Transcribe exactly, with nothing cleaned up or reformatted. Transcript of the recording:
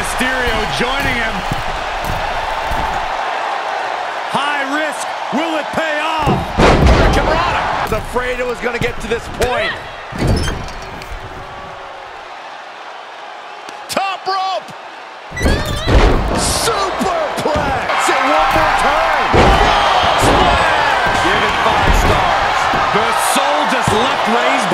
Mysterio joining him. High risk, will it pay off? I was afraid it was going to get to this point. Top rope! Superplex! Say one more time! Splash! Give it five stars. The soul just left Rey's